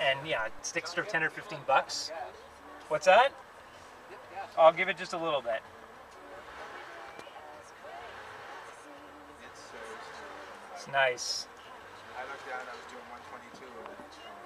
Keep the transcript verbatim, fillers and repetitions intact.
and yeah, sticks are ten or fifteen bucks. What's that? I'll give it just a little bit. It's nice. I looked down, I was doing one twenty-two and it's gone.